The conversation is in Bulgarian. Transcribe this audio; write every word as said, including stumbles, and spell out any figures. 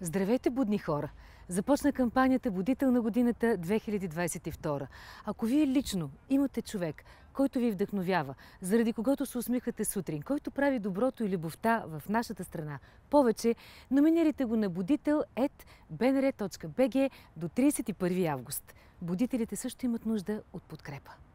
Здравейте, будни хора! Започна кампанията Будител на годината две хиляди двадесет и втора. Ако вие лично имате човек, който ви вдъхновява, заради когото се усмихате сутрин, който прави доброто и любовта в нашата страна повече, номинирайте го на будител ет бе ен ер точка бе же до тридесет и първи август. Будителите също имат нужда от подкрепа.